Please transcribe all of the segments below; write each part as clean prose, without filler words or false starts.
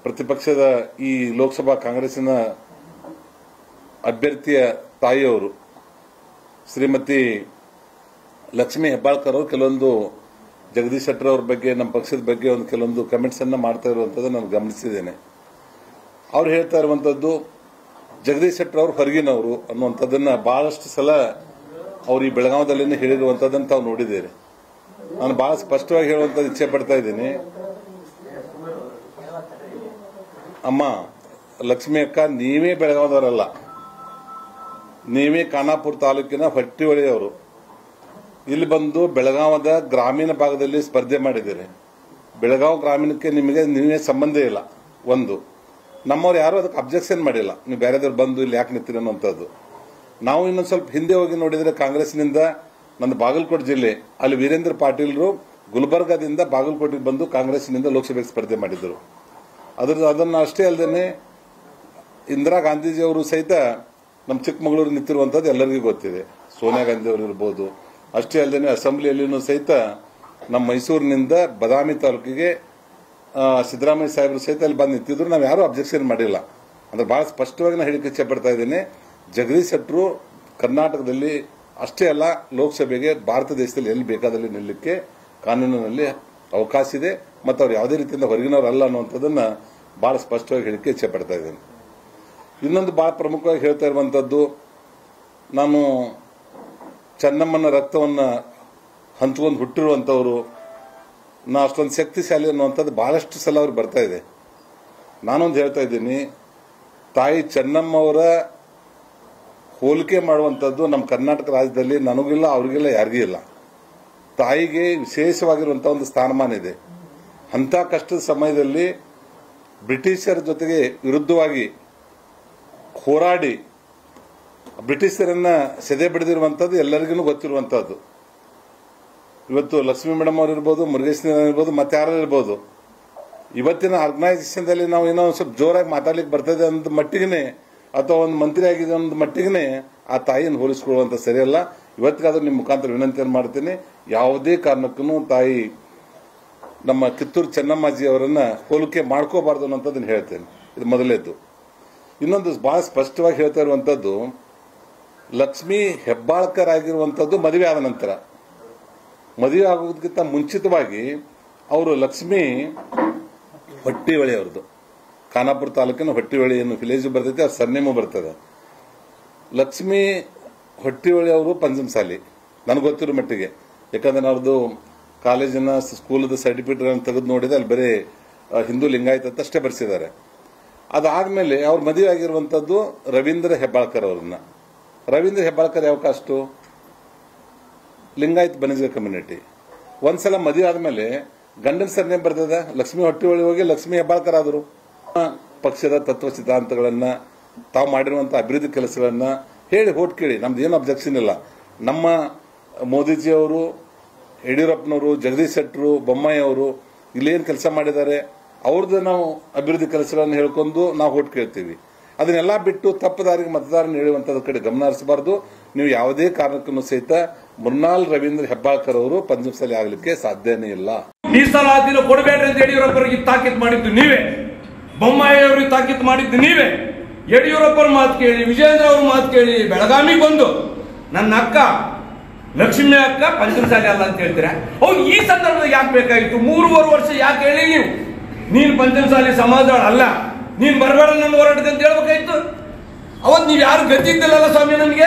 ಪ್ರತಿಪಕ್ಷದ ಈ ಲೋಕಸಭಾ ಕಾಂಗ್ರೆಸ್ಸಿನ ಅಭ್ಯರ್ಥಿಯ ತಾಯಿಯವರು ಶ್ರೀಮತಿ ಲಕ್ಷ್ಮೀ ಹೆಬ್ಬಾಳ್ಕರ್ ಅವರು ಕೆಲವೊಂದು ಜಗದೀಶ್ ಶೆಟ್ಟರ್ ಅವರ ಬಗ್ಗೆ ನಮ್ಮ ಪಕ್ಷದ ಬಗ್ಗೆ ಒಂದು ಕೆಲವೊಂದು ಕಮೆಂಟ್ಸ್ ಅನ್ನು ಮಾಡ್ತಾ ಇರುವಂಥದ್ದು ನಾನು ಗಮನಿಸಿದ್ದೇನೆ. ಅವ್ರು ಹೇಳ್ತಾ ಇರುವಂಥದ್ದು ಜಗದೀಶ್ ಶೆಟ್ಟರ್ ಅವರು ಹೊರಗಿನವರು ಅನ್ನುವಂಥದ್ದನ್ನ ಬಹಳಷ್ಟು ಸಲ ಅವರು ಈ ಬೆಳಗಾವದಲ್ಲಿ ಹೇಳಿರುವಂಥದ್ದನ್ನು ತಾವು ನೋಡಿದ್ದೀರಿ. ನಾನು ಬಹಳ ಸ್ಪಷ್ಟವಾಗಿ ಹೇಳುವಂಥದ್ದು ಇಚ್ಛೆ ಪಡ್ತಾ ಇದ್ದೀನಿ. ಅಮ್ಮ ಲಕ್ಷ್ಮೀ ಅಕ್ಕ, ನೀವೇ ಬೆಳಗಾವದವರಲ್ಲ, ನೀವೇ ಖಾನಾಪುರ ತಾಲೂಕಿನ ಹೊಟ್ಟಿಹೊಳೆಯವರು. ಇಲ್ಲಿ ಬಂದು ಬೆಳಗಾವದ ಗ್ರಾಮೀಣ ಭಾಗದಲ್ಲಿ ಸ್ಪರ್ಧೆ ಮಾಡಿದ್ದೀರಿ. ಬೆಳಗಾವಿ ಗ್ರಾಮೀಣಕ್ಕೆ ನಿಮಗೆ ನೀವೇ ಸಂಬಂಧ ಇಲ್ಲ. ಒಂದು, ನಮ್ಮವ್ರು ಯಾರು ಅದಕ್ಕೆ ಅಬ್ಜೆಕ್ಷನ್ ಮಾಡಿಲ್ಲ, ನೀವು ಬೇರೆದವ್ರು ಬಂದು ಇಲ್ಲಿ ಯಾಕೆ ನಿಂತೀರಿ ಅನ್ನೋಂಥದ್ದು. ನಾವು ಇನ್ನೊಂದು ಸ್ವಲ್ಪ ಹಿಂದೆ ಹೋಗಿ ನೋಡಿದರೆ ಕಾಂಗ್ರೆಸ್ನಿಂದ ನನ್ನ ಬಾಗಲಕೋಟೆ ಜಿಲ್ಲೆ ಅಲ್ಲಿ ವೀರೇಂದ್ರ ಪಾಟೀಲ್ರು ಗುಲ್ಬರ್ಗಾದಿಂದ ಬಾಗಲಕೋಟೆಗೆ ಬಂದು ಕಾಂಗ್ರೆಸ್ನಿಂದ ಲೋಕಸಭೆಗೆ ಸ್ಪರ್ಧೆ ಮಾಡಿದ್ದರು. ಅದನ್ನು ಅಷ್ಟೇ ಅಲ್ಲದೆ ಇಂದಿರಾ ಗಾಂಧೀಜಿಯವರು ಸಹಿತ ನಮ್ಮ ಚಿಕ್ಕಮಗಳೂರು ನಿಂತಿರುವಂಥದ್ದು ಎಲ್ಲರಿಗೂ ಗೊತ್ತಿದೆ. ಸೋನಿಯಾ ಗಾಂಧಿ ಅವರು ಇರ್ಬೋದು. ಅಷ್ಟೇ ಅಲ್ಲದೆ ಅಸೆಂಬ್ಲಿಯಲ್ಲಿನೂ ಸಹಿತ ನಮ್ಮ ಮೈಸೂರಿನಿಂದ ಬದಾಮಿ ತಾಲೂಕಿಗೆ ಸಿದ್ದರಾಮಯ್ಯ ಸಾಹೇಬರು ಸಹಿತ ಅಲ್ಲಿ ಬಂದು ನಿಂತಿದ್ರು. ನಾವು ಯಾರೂ ಅಬ್ಜೆಕ್ಷನ್ ಮಾಡಿಲ್ಲ. ಅಂದ್ರೆ ಬಹಳ ಸ್ಪಷ್ಟವಾಗಿ ನಾನು ಹೇಳಿಕೆ ಇಚ್ಛೆ ಪಡ್ತಾ ಇದ್ದೀನಿ. ಜಗದೀಶ್ ಶೆಟ್ಟರು ಕರ್ನಾಟಕದಲ್ಲಿ ಅಷ್ಟೇ ಅಲ್ಲ, ಲೋಕಸಭೆಗೆ ಭಾರತ ದೇಶದಲ್ಲಿ ಎಲ್ಲಿ ಬೇಕಾದಲ್ಲಿ ನಿಲ್ಲಕ್ಕೆ ಕಾನೂನಿನಲ್ಲಿ ಅವಕಾಶ ಇದೆ ಮತ್ತು ಅವ್ರು ಯಾವುದೇ ರೀತಿಯಿಂದ ಹೊರಗಿನವರು ಅಲ್ಲ ಅನ್ನುವಂಥದ್ದನ್ನ ಬಹಳ ಸ್ಪಷ್ಟವಾಗಿ ಹೇಳಿಕೆ ಇಚ್ಛೆ ಪಡ್ತಾ ಇದ್ದೀನಿ. ಇನ್ನೊಂದು ಬಹಳ ಪ್ರಮುಖವಾಗಿ ಹೇಳ್ತಾ ಇರುವಂಥದ್ದು, ನಾನು ಚೆನ್ನಮ್ಮನ ರಕ್ತವನ್ನು ಹಂಚ್ಕೊಂಡು ಹುಟ್ಟಿರುವಂಥವ್ರು, ನಾ ಅಷ್ಟೊಂದು ಶಕ್ತಿಶಾಲಿ ಅನ್ನುವಂಥದ್ದು ಬಹಳಷ್ಟು ಸಲ ಅವ್ರಿಗೆ ಬರ್ತಾ ಇದೆ. ನಾನೊಂದು ಹೇಳ್ತಾ ಇದ್ದೀನಿ, ತಾಯಿ ಚೆನ್ನಮ್ಮ ಅವರ ಹೋಲಿಕೆ ಮಾಡುವಂಥದ್ದು ನಮ್ಮ ಕರ್ನಾಟಕ ರಾಜ್ಯದಲ್ಲಿ ನನಗಿಲ್ಲ, ಅವ್ರಿಗಿಲ್ಲ, ಯಾರಿಗೂ ಇಲ್ಲ. ತಾಯಿಗೆ ವಿಶೇಷವಾಗಿರುವಂಥ ಒಂದು ಸ್ಥಾನಮಾನ ಇದೆ. ಅಂಥ ಕಷ್ಟದ ಸಮಯದಲ್ಲಿ ಬ್ರಿಟಿಷರ ಜೊತೆಗೆ ವಿರುದ್ಧವಾಗಿ ಹೋರಾಡಿ ಬ್ರಿಟಿಷರನ್ನ ಸೆದೆ ಬಿಡದಿರುವಂಥದ್ದು ಎಲ್ಲರಿಗೂ ಗೊತ್ತಿರುವಂಥದ್ದು. ಇವತ್ತು ಲಕ್ಷ್ಮೀ ಮೇಡಮ್ ಅವರು ಇರ್ಬೋದು, ಮುರುಗೇಶ್ ಇರ್ಬೋದು, ಮತ್ತೆ ಯಾರು ಇರ್ಬೋದು, ಇವತ್ತಿನ ಆರ್ಗನೈಸೇಷನ್ದಲ್ಲಿ ನಾವು ಏನೋ ಸ್ವಲ್ಪ ಜೋರಾಗಿ ಮಾತಾಡ್ಲಿಕ್ಕೆ ಬರ್ತದೆ ಅಂದ ಮಟ್ಟಿಗೆ ಅಥವಾ ಒಂದು ಮಂತ್ರಿ ಆಗಿದೆ ಒಂದು ಮಟ್ಟಿಗೆ ಆ ತಾಯಿಯನ್ನು ಹೋಲಿಸ್ಕೊಳ್ಳುವಂಥ ಸರಿಯಲ್ಲ. ಇವತ್ತಿಗಾದ್ರೂ ನಿಮ್ಮ ಮುಖಾಂತರ ವಿನಂತಿಯನ್ನು ಮಾಡ್ತೀನಿ, ಯಾವುದೇ ಕಾರಣಕ್ಕೂ ತಾಯಿ ನಮ್ಮ ಕಿತ್ತೂರು ಚೆನ್ನಮ್ಮಾಜಿ ಅವರನ್ನ ಹೋಲಿಕೆ ಮಾಡ್ಕೋಬಾರ್ದು ಅನ್ನೋಂಥದ್ದನ್ನು ಹೇಳ್ತೇನೆ. ಇದು ಮೊದಲೇದ್ದು. ಇನ್ನೊಂದು ಬಹಳ ಸ್ಪಷ್ಟವಾಗಿ ಹೇಳ್ತಾ ಇರುವಂಥದ್ದು, ಲಕ್ಷ್ಮೀ ಹೆಬ್ಬಾಳ್ಕರ್ ಆಗಿರುವಂಥದ್ದು ಮದುವೆ ಆದ ನಂತರ. ಮದುವೆ ಆಗೋದಕ್ಕಿಂತ ಮುಂಚಿತವಾಗಿ ಅವರು ಲಕ್ಷ್ಮೀ ಹೊಟ್ಟಿಹೊಳೆ ಅವ್ರದ್ದು, ಖಾನಾಪುರ ತಾಲೂಕಿನ ಹೊಟ್ಟಿಹೊಳೆ ಏನು ವಿಲೇಜ್ ಬರ್ತೈತೆ, ಅವ್ರ ಸರ್ನೇಮು ಬರ್ತದೆ. ಲಕ್ಷ್ಮೀ ಹೊಟ್ಟಿಹೊಳೆ ಅವರು ಪಂಚಮಸಾಲಿ ನನಗೆ ಗೊತ್ತಿರೋ ಮಟ್ಟಿಗೆ. ಯಾಕಂದ್ರೆ ಅವ್ರದ್ದು ಕಾಲೇಜಿನ ಸ್ಕೂಲದ ಸರ್ಟಿಫಿಕೇಟ್ ತೆಗೆದು ನೋಡಿದೆ, ಅಲ್ಲಿ ಬರೀ ಹಿಂದೂ ಲಿಂಗಾಯತ ಅಂತ ಅಷ್ಟೇ ಬರೆಸಿದ್ದಾರೆ. ಅದಾದ್ಮೇಲೆ ಅವ್ರ ಮದುವೆ ಆಗಿರುವಂಥದ್ದು ರವೀಂದ್ರ ಹೆಬ್ಬಾಳ್ಕರ್ ಅವ್ರನ್ನ. ರವೀಂದ್ರ ಹೆಬ್ಬಾಳ್ಕರ್ ಯಾವ ಕಾಸ್ಟು? ಲಿಂಗಾಯತ್ ಬನಿಜ ಕಮ್ಯುನಿಟಿ. ಒಂದ್ಸಲ ಮದುವೆ ಆದ್ಮೇಲೆ ಗಂಡನ ಸರ್ನೇಮ್ ಬರ್ತದೆ, ಲಕ್ಷ್ಮೀ ಹೊಟ್ಟಿಹೊಳೆ ಹೋಗಿ ಲಕ್ಷ್ಮೀ ಹೆಬ್ಬಾಳ್ಕರ್ ಆದರು. ಪಕ್ಷದ ತತ್ವ ಸಿದ್ಧಾಂತಗಳನ್ನ, ತಾವು ಮಾಡಿರುವಂತಹ ಅಭಿವೃದ್ಧಿ ಕೆಲಸಗಳನ್ನ ಹೇಳಿ ಹೋಟ್ ಕೇಳಿ, ನಮ್ದು ಏನು ಅಬ್ಜೆಕ್ಷನ್ ಇಲ್ಲ. ನಮ್ಮ ಮೋದಿಜಿಯವರು, ಯಡಿಯೂರಪ್ಪನವರು, ಜಗದೀಶ್ ಶೆಟ್ಟರು, ಬೊಮ್ಮಾಯಿ ಅವರು ಇಲ್ಲೇನು ಕೆಲಸ ಮಾಡಿದ್ದಾರೆ ಅವ್ರದ್ದು ನಾವು ಅಭಿವೃದ್ಧಿ ಕೆಲಸಗಳನ್ನು ಹೇಳ್ಕೊಂಡು ನಾವು ಹೋಟ್ ಕೇಳ್ತೀವಿ. ಅದನ್ನೆಲ್ಲ ಬಿಟ್ಟು ತಪ್ಪದಾರಿಗೆ ಮತದಾರನ ಹೇಳುವಂಥದ್ರ ಕಡೆ ಗಮನ ಹರಿಸಬಾರ್ದು. ನೀವು ಯಾವುದೇ ಕಾರಣಕ್ಕೂ ಸಹಿತ ಮುನ್ನಾಲ್ ರವೀಂದ್ರ ಹೆಬ್ಬಾಳ್ಕರ್ ಅವರು ಪಂಚಮಸಾಲಿ ಆಗಲಿಕ್ಕೆ ಸಾಧ್ಯನೇ ಇಲ್ಲ. ಮೀಸಲಾತಿನ ಕೊಡಬೇಡ್ರಿ ಅಂತ ಯಡಿಯೂರಪ್ಪರಿಗೆ ತಾಕೀತು ಮಾಡಿದ್ದು ನೀವೇ, ಬೊಮ್ಮಾಯಿ ಅವರಿಗೆ ತಾಕೀತು ಮಾಡಿದ್ದು ನೀವೇ. ಯಡಿಯೂರಪ್ಪರ ಮಾತು ಕೇಳಿ, ವಿಜೇಂದ್ರ ಅವ್ರ ಮಾತು ಕೇಳಿ ಬೆಳಗಾವಿಗೆ ಬಂದು ನನ್ನ ಅಕ್ಕ ಲಕ್ಷ್ಮೀ ಅಕ್ಕ ಪಂಚಮಸಾಲಿ ಅಲ್ಲ ಅಂತ ಹೇಳ್ತೀರಾ? ಹೌದು, ಈ ಸಂದರ್ಭದಾಗ ಯಾಕೆ ಬೇಕಾಗಿತ್ತು? 3.5 ವರ್ಷ ಯಾಕೆ ಹೇಳಿ ನೀವು ನೀನು ಪಂಚಮಸಾಲಿ ಸಮಾಜದಳ ಅಲ್ಲ, ನೀನ್ ಬರಬೇಡ ನನ್ನ ಹೋರಾಟಕ್ಕೆ ಅಂತ ಹೇಳ್ಬೇಕಾಯ್ತು. ಅವತ್ತು ನೀವು ಯಾರು ಗತಿದ್ದಿಲ್ಲಲ್ಲ ಸ್ವಾಮಿ. ನನಗೆ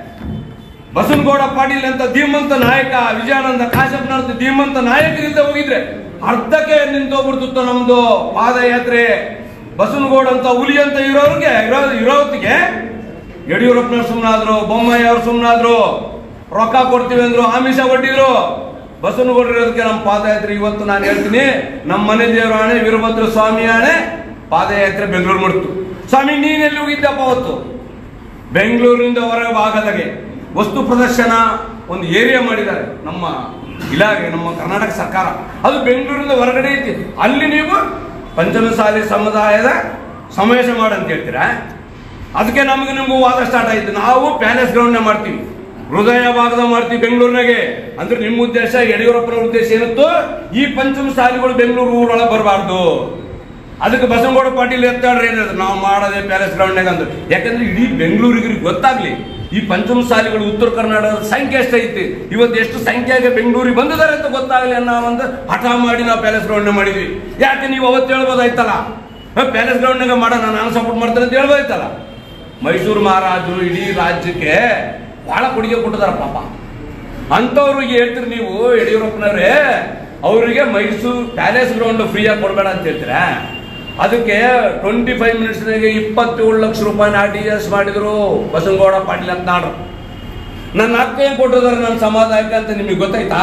ಬಸನಗೌಡ ಪಾಟೀಲ್ ಅಂತ ಧೀಮಂತ ನಾಯಕ, ವಿಜಯಾನಂದ ಕಾಶಪ್ಪನಂತ ಧೀಮಂತ ನಾಯಕರಿಂದ ಹೋಗಿದ್ರೆ ಅರ್ಧಕ್ಕೆ ನಿಂತೋಗ್ಬಿಡ್ತಿತ್ತು ನಮ್ದು ಪಾದಯಾತ್ರೆ. ಬಸನಗೌಡ ಅಂತ ಹುಲಿ ಅಂತ ಇರೋತ್ತಿಗೆ ಯಡಿಯೂರಪ್ಪನವ್ರು ಸುಮ್ಮನಾದ್ರು, ಬೊಮ್ಮಾಯಿ ಅವ್ರು ಸುಮ್ಮನಾದ್ರು, ರೊಕ್ಕ ಕೊಡ್ತೀವಿ ಅಂದ್ರು, ಆಮಿಷ ಒಡ್ಡಿದ್ರು. ಬಸವನಗೌಡರು ಇರೋದಕ್ಕೆ ನಮ್ಮ ಪಾದಯಾತ್ರೆ. ಇವತ್ತು ನಾನು ಹೇಳ್ತೀನಿ, ನಮ್ಮ ಮನೆ ದೇವರ ಆಣೆ, ವೀರಭದ್ರ ಸ್ವಾಮಿ ಆಣೆ, ಪಾದಯಾತ್ರೆ ಬೆಂಗಳೂರು ಮುಡ್ತು. ಸ್ವಾಮಿ ನೀನೆಲ್ಲಿ ಹೋಗಿದ್ದಪ್ಪ? ಅವತ್ತು ಬೆಂಗಳೂರಿನಿಂದ ಹೊರ ಭಾಗದಾಗೆ ವಸ್ತು ಪ್ರದರ್ಶನ ಒಂದು ಏರಿಯಾ ಮಾಡಿದ್ದಾರೆ ನಮ್ಮ ಇಲಾಖೆ, ನಮ್ಮ ಕರ್ನಾಟಕ ಸರ್ಕಾರ. ಅದು ಬೆಂಗಳೂರಿಂದ ಹೊರಗಡೆ ಐತಿ. ಅಲ್ಲಿ ನೀವು ಪಂಚಮಸಾಲಿ ಸಮುದಾಯದ ಸಮಾವೇಶ ಮಾಡಂತ ಹೇಳ್ತೀರಾ? ಅದಕ್ಕೆ ನಮಗೆ ನಿಮಗೂ ವಾದ ಸ್ಟಾರ್ಟ್ ಆಯ್ತು. ನಾವು ಪ್ಯಾಲೇಸ್ ಗ್ರೌಂಡ್ ಮಾಡ್ತೀವಿ, ಹೃದಯ ಭಾಗದ ಮಾಡ್ತೀವಿ ಬೆಂಗಳೂರಿನಾಗೆ. ಅಂದ್ರೆ ನಿಮ್ಮ ಉದ್ದೇಶ, ಯಡಿಯೂರಪ್ಪನ ಉದ್ದೇಶ ಏನಿತ್ತು, ಈ ಪಂಚಮಸಾಲಿಗಳು ಬೆಂಗಳೂರು ಊರೊಳಗೆ ಬರಬಾರ್ದು. ಅದಕ್ಕೆ ಬಸನಗೌಡ ಪಾಟೀಲ್ ಎತ್ತಾಡ್ರಿ ಏನಿದೆ ನಾವು ಮಾಡೋದೇ ಪ್ಯಾಲೇಸ್ ಗ್ರೌಂಡ್ನಾಗ ಅಂದ್ರು. ಯಾಕಂದ್ರೆ ಇಡೀ ಬೆಂಗಳೂರಿಗೆ ಗೊತ್ತಾಗ್ಲಿ ಈ ಪಂಚಮಸಾಲಿಗಳು ಉತ್ತರ ಕರ್ನಾಟಕದ ಸಂಖ್ಯೆ ಎಷ್ಟೈತಿ, ಇವತ್ತು ಎಷ್ಟು ಸಂಖ್ಯೆಗೆ ಬೆಂಗಳೂರಿಗೆ ಬಂದಿದ್ದಾರೆ ಅಂತ ಗೊತ್ತಾಗಲಿ ಅನ್ನೋ ಒಂದು ಹಠ ಮಾಡಿ ನಾವು ಪ್ಯಾಲೇಸ್ ಗ್ರೌಂಡ್ ಮಾಡಿದ್ವಿ. ಯಾಕೆ ನೀವು ಅವತ್ತು ಹೇಳ್ಬೋದಾಯ್ತಲ್ಲ, ಪ್ಯಾಲೇಸ್ ಗ್ರೌಂಡ್ನಾಗ ಮಾಡೋಣ ನಾನು ಸಪೋರ್ಟ್ ಮಾಡ್ತಾರೆ ಅಂತ ಹೇಳ್ಬೋದಾಯ್ತಲ್ಲ. ಮೈಸೂರು ಮಹಾರಾಜರು ಇಡೀ ರಾಜ್ಯಕ್ಕೆ ಬಹಳ ಕೊಡುಗೆ ಕೊಟ್ಟಿದಾರ ಪಾಪ. ಅಂಥವ್ರಿಗೆ ಹೇಳ್ತೀರಿ ನೀವು ಯಡಿಯೂರಪ್ಪನವ್ರೆ, ಅವರಿಗೆ ಮೈಸೂರು ಪ್ಯಾಲೇಸ್ ಗ್ರೌಂಡ್ ಫ್ರೀಯಾಗಿ ಕೊಡಬೇಡ ಅಂತ ಹೇಳ್ತೀರಾ? ಅದಕ್ಕೆ 25 ಮಿನಿಟ್ಸ್ನಾಗೆ 27 ಲಕ್ಷ ರೂಪಾಯಿನ RTGS ಮಾಡಿದ್ರು ಬಸನಗೌಡ ಪಾಟೀಲ್ ಅಂತ ನಾಡ್ರು. ನನ್ನ ಅಕ್ಕ ಏನ್ ಕೊಟ್ಟಿದ್ದಾರೆ ನನ್ನ ಸಮಾಧಾನಕ್ಕೆ ಅಂತ ನಿಮಗೆ ಗೊತ್ತಾಯ್ತಾ?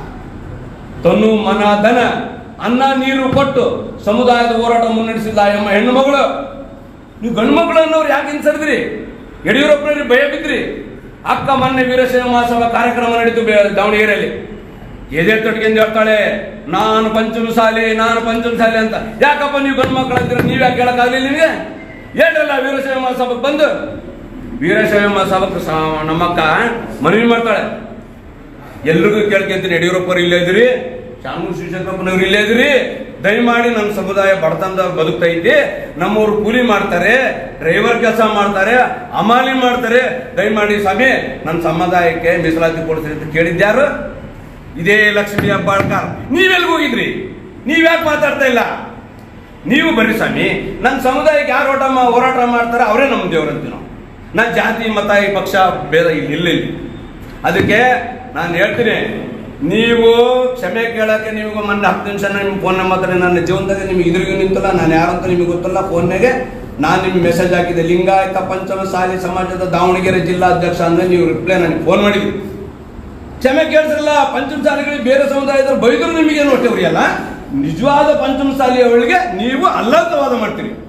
ತನು ಮನ ಧನ ಅನ್ನ ನೀರು ಕೊಟ್ಟು ಸಮುದಾಯದ ಹೋರಾಟ ಮುನ್ನಡೆಸಿದ ಎಂಬ ಹೆಣ್ಣು ಮಗಳು. ನೀವು ಗಂಡು ಮಗಳು ಅನ್ನೋರು ಯಾಕೆ ಹಿಂಸರಿದ್ರಿ? ಯಡಿಯೂರಪ್ಪನವ್ರಿಗೆ ಭಯ ಬಿದ್ರಿ. ಅಕ್ಕ ಮೊನ್ನೆ ವೀರಶೈವ ಮಹಾಸಭಾ ಕಾರ್ಯಕ್ರಮ ನಡೀತು ದಾವಣಗೆರೆಯಲ್ಲಿ. ಎದೆ ತೊಟ್ಟಿಗೆಂದು ಹೇಳ್ತಾಳೆ ನಾನು ಪಂಚಮಸಾಲಿ ಅಂತ. ಯಾಕಪ್ಪ ನೀವು ಗಂಡು ಮಕ್ಕಳು ಅಂತೀರ, ನೀವ್ ಯಾಕೆ ಹೇಳಕ್ಕಾಗಲಿಲ್ಲ? ನಿಮಗೆ ಹೇಳ್ರಲ್ಲ ವೀರಶೈವ ಮಹಾಸಭಕ್ಕೆ ಬಂದು. ವೀರಶೈವ ಮಹಾಸಭಕ್ಕೆ ನಮ್ಮಕ್ಕ ಮನವಿ ಮಾಡ್ತಾಳೆ, ಎಲ್ರಿಗೂ ಕೇಳ್ಕೊಂತೀನಿ, ಯಡಿಯೂರಪ್ಪರು ಇಲ್ಲೇ ಇದ್ರಿ, ಚಾಮೂರು ಶಿವಶಂಕರಪ್ಪನವ್ರು ಇಲ್ಲೇ ಇದ್ರಿ, ದಯಮಾಡಿ ನನ್ನ ಸಮುದಾಯ ಬಡತನದ ಬದುಕ್ತೈತಿ, ನಮ್ಮವ್ರು ಕೂಲಿ ಮಾಡ್ತಾರೆ, ಡ್ರೈವರ್ ಕೆಲಸ ಮಾಡ್ತಾರೆ, ಅಮಾಲಿ ಮಾಡ್ತಾರೆ, ದಯಮಾಡಿ ಸ್ವಾಮಿ ನನ್ನ ಸಮುದಾಯಕ್ಕೆ ಮೀಸಲಾತಿ ಕೊಡ್ತೀರಿ ಅಂತ ಕೇಳಿದ್ಯಾರು? ಇದೇ ಲಕ್ಷ್ಮೀ ಹೆಬ್ಬಾಳ್ಕರ್. ನೀವೆಲ್ಗ ಹೋಗಿದ್ರಿ? ನೀವ್ಯಾಕೆ ಮಾತಾಡ್ತಾ ಇಲ್ಲ? ನೀವು ಬರ್ರಿ ಸ್ವಾಮಿ, ನನ್ನ ಸಮುದಾಯಕ್ಕೆ ಯಾರು ಹೋರಾಟ ಮಾಡ್ತಾರೆ ಅವರೇ ನಮ್ಮ ದೇವರಂತೀವಿ ನಾವು. ನನ್ನ ಜಾತಿ ಮತ ಈ ಪಕ್ಷ ಭೇದ ಇಲ್ಲಿ. ಅದಕ್ಕೆ ನಾನು ಹೇಳ್ತೀನಿ, ನೀವು ಕ್ಷಮೆ ಕೇಳಕ್ಕೆ ನಿಮಗೆ ಮೊನ್ನೆ 10 ನಿಮಿಷ ನಿಮ್ಮ ಫೋನ್ ನಂಬರ್ ನನ್ನ ಜೀವನದಾಗ ನಿಮ್ಗೆ ಇದ್ರಿಗೂ ನಿಂತಲ್ಲ, ನಾನು ಯಾರಂತ ನಿಮಗೆ ಗೊತ್ತಲ್ಲ. ಫೋನ್ನಾಗೆ ನಾನು ನಿಮ್ಗೆ ಮೆಸೇಜ್ ಹಾಕಿದ್ದೆ, ಲಿಂಗಾಯತ ಪಂಚಮಸಾಲಿ ಸಮಾಜದ ದಾವಣಗೆರೆ ಜಿಲ್ಲಾಧ್ಯಕ್ಷ ಅಂದ್ರೆ ನೀವು ರಿಪ್ಲೈ ನನಗೆ ಫೋನ್ ಮಾಡಿದ್ರಿ. ಕ್ಷಮೆ ಕೇಳಿದ್ರಲ್ಲ, ಪಂಚಮಸಾಲಿಗಳಿಗೆ ಬೇರೆ ಸಮುದಾಯದವ್ರು ಬೈದ್ರು ನಿಮಗೆ ಹೊಟ್ಟೆವ್ರಿ ಅಲ್ಲ. ನಿಜವಾದ ಪಂಚಮಸಾಲಿಯವಳಿಗೆ ನೀವು ಅಲ್ಲಂತ ವಾದ ಮಾಡ್ತೀರಿ.